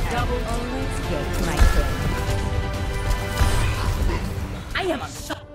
Double always get my turn. I am a